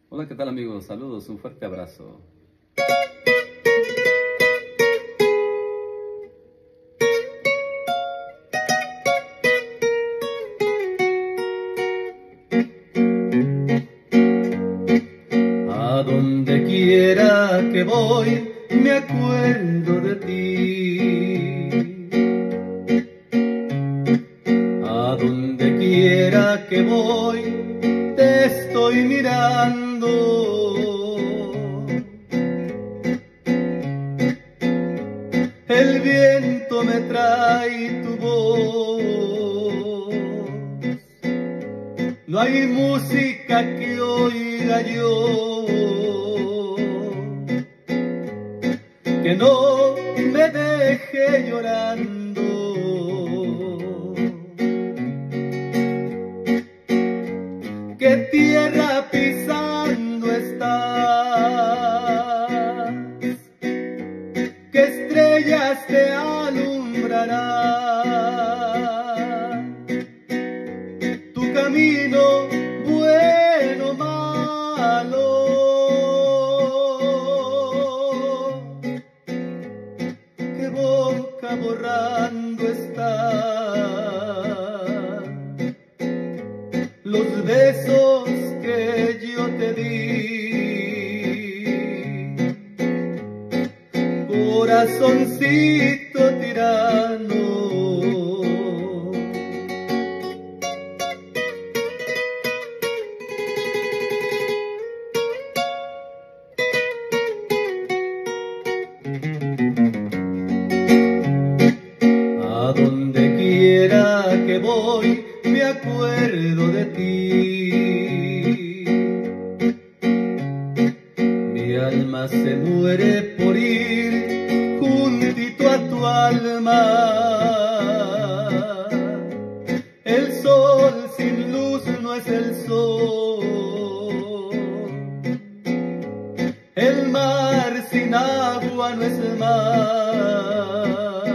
Hola, ¿qué tal amigos? Saludos, un fuerte abrazo. A donde quiera que voy, me acuerdo de ti. A donde quiera que voy, te estoy mirando. El viento me trae tu voz. No hay música que oiga yo que no me deje llorando. ¿Qué tierra pisando estás? ¿Qué estrellas te alumbrarán? Tu camino, bueno o malo, que boca borrando está los besos que yo te di, corazoncito tirano. A donde quiera que voy, me acuerdo de ti. Mi alma se muere por ir juntito a tu alma. El sol sin luz no es el sol. El mar sin agua no es el mar.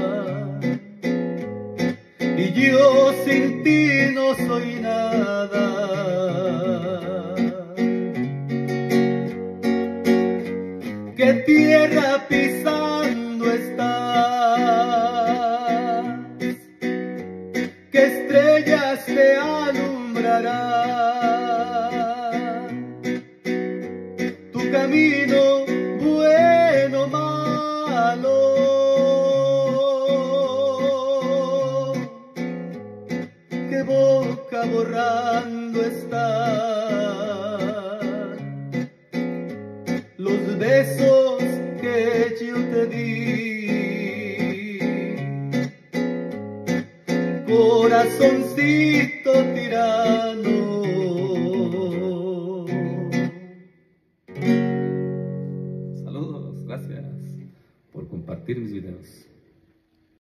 Y yo sin ti no soy nada. ¿Qué tierra pisando estás? ¿Qué estrellas te alumbrarán? Tu camino, bueno o malo, que boca borrando está los besos que yo te di, corazoncito tirano. Saludos, gracias por compartir mis videos.